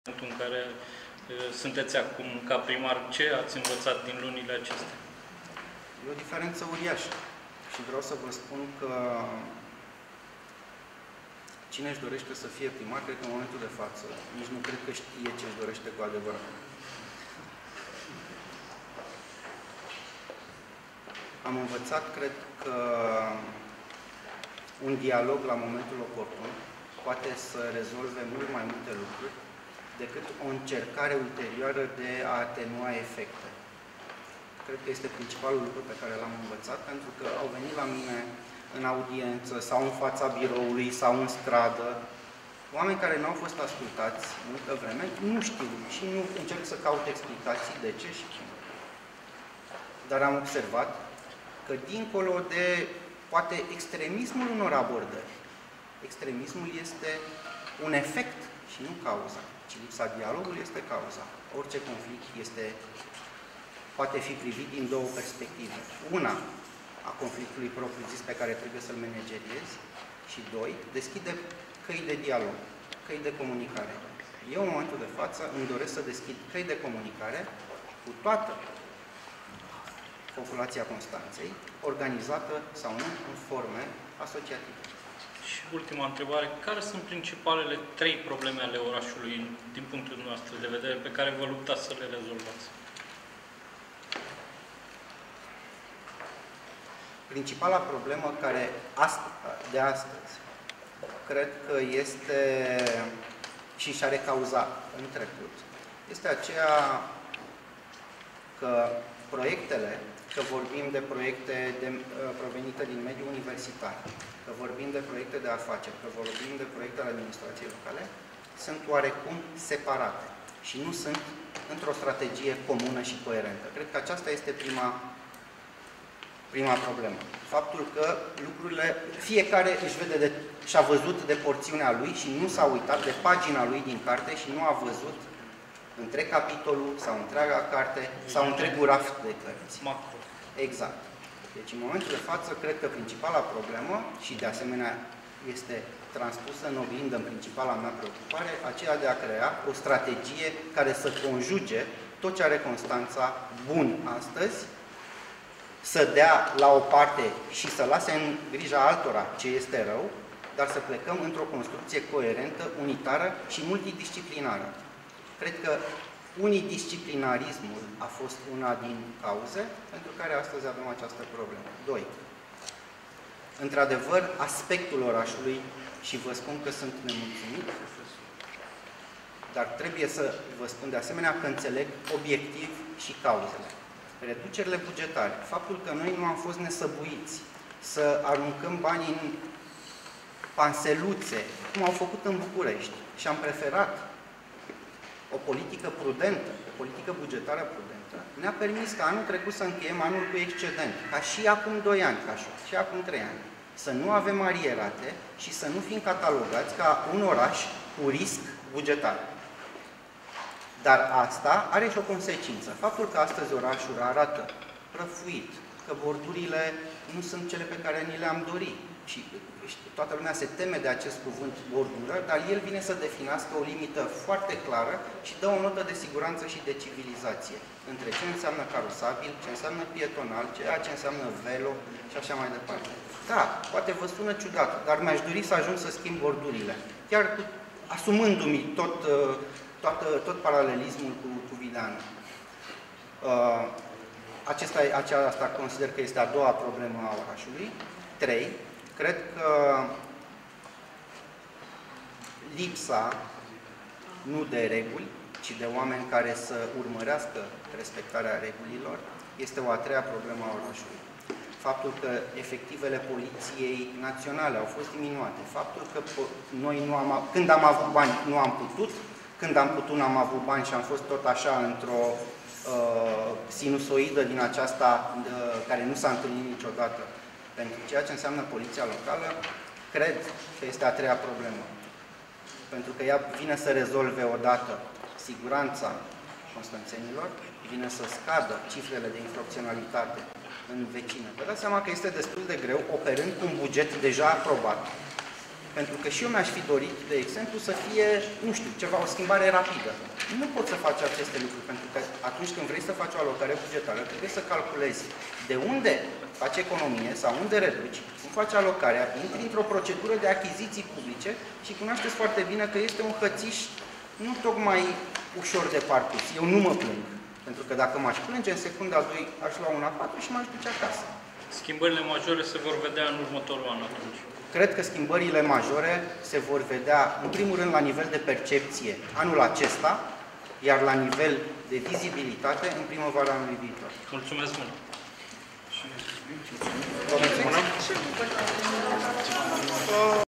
în care sunteți acum ca primar, ce ați învățat din lunile acestea? E o diferență uriașă și vreau să vă spun că cine își dorește să fie primar, cred că în momentul de față, nici nu cred că știe ce își dorește cu adevărat. Am învățat, cred că un dialog la momentul oportun poate să rezolve mult mai multe lucruri decât o încercare ulterioară de a atenua efecte. Cred că este principalul lucru pe care l-am învățat, pentru că au venit la mine în audiență sau în fața biroului sau în stradă oameni care nu au fost ascultați multă vreme, nu știu și nu încerc să caut explicații de ce și cum. Dar am observat că dincolo de poate extremismul unor abordări, extremismul este un efect și nu cauza, ci lipsa dialogului este cauza. Orice conflict poate fi privit din două perspective. Una, a conflictului propriu-zis pe care trebuie să-l manageriezi și doi, deschide căi de dialog, căi de comunicare. Eu, în momentul de față, îmi doresc să deschid căi de comunicare cu toată populația Constanței, organizată sau nu, în forme asociative. Și ultima întrebare, care sunt principalele 3 probleme ale orașului, din punctul nostru de vedere, pe care vă luptați să le rezolvați? Principala problemă de astăzi, cred că este și și-are cauza în trecut, este aceea că proiectele, că vorbim de proiecte provenite din mediul universitar, că vorbim de proiecte de afaceri, că vorbim de proiecte ale administrației locale, sunt oarecum separate și nu sunt într-o strategie comună și coerentă. Cred că aceasta este prima problemă. Faptul că lucrurile, fiecare își vede și-a văzut de porțiunea lui și nu s-a uitat de pagina lui din carte și nu a văzut întreg capitolul sau întreaga carte sau întregul raft de cărți. Macro. Exact. Deci, în momentul de față, cred că principala problemă, și de asemenea este transpusă în oglindă în principala mea preocupare, aceea de a crea o strategie care să conjuge tot ce are Constanța bun astăzi, să dea la o parte și să lase în grija altora ce este rău, dar să plecăm într-o construcție coerentă, unitară și multidisciplinară. Cred că unidisciplinarismul a fost una din cauze pentru care astăzi avem această problemă. 2. Într-adevăr, aspectul orașului, și vă spun că sunt nemulțumit, dar trebuie să vă spun de asemenea că înțeleg obiectiv și cauzele. Reducerile bugetare, faptul că noi nu am fost nesăbuiți să aruncăm banii în panseluțe, cum au făcut în București, și am preferat o politică prudentă, o politică bugetară prudentă, ne-a permis ca anul trecut să încheiem anul cu excedent, ca și acum 2 ani, și acum 3 ani. Să nu avem arierate și să nu fim catalogați ca un oraș cu risc bugetar. Dar asta are și o consecință. Faptul că astăzi orașul arată prăfuit, că bordurile nu sunt cele pe care ni le-am dorit. Și toată lumea se teme de acest cuvânt bordură, dar el vine să definească o limită foarte clară și dă o notă de siguranță și de civilizație între ce înseamnă carosabil, ce înseamnă pietonal, ceea ce înseamnă velo și așa mai departe. Da, poate vă sună ciudat, dar mi-aș dori să ajung să schimb bordurile. Chiar asumându-mi tot paralelismul cu Videanu. Aceasta consider că este a doua problemă a orașului. 3. Cred că lipsa, nu de reguli, ci de oameni care să urmărească respectarea regulilor, este o a treia problemă a orașului. Faptul că efectivele Poliției Naționale au fost diminuate, faptul că noi când am avut bani nu am putut, când am putut n-am avut bani și am fost tot așa într-o sinusoidă din aceasta care nu s-a întâlnit niciodată. Pentru ceea ce înseamnă poliția locală, cred că este a treia problemă. Pentru că ea vine să rezolve odată siguranța constanțenilor, vine să scadă cifrele de infracționalitate în vecină. Vă dați seama că este destul de greu, operând cu un buget deja aprobat, Pentru că și eu mi-aș fi dorit, de exemplu, să fie, nu știu, ceva, o schimbare rapidă. Nu poți să faci aceste lucruri, pentru că atunci când vrei să faci o alocare bugetară, trebuie să calculezi de unde faci economie sau unde reduci, cum faci alocarea, intri într-o procedură de achiziții publice și cunoașteți foarte bine că este un hățiș nu tocmai ușor de parcurs. Eu nu mă plâng, pentru că dacă m-aș plânge, în secunda 2 aș lua un A4 și m-aș duce acasă. Schimbările majore se vor vedea în următorul an atunci. Cred că schimbările majore se vor vedea, în primul rând, la nivel de percepție anul acesta, iar la nivel de vizibilitate în primăvara anului viitor. Mulțumesc mult! Vă mulțumesc!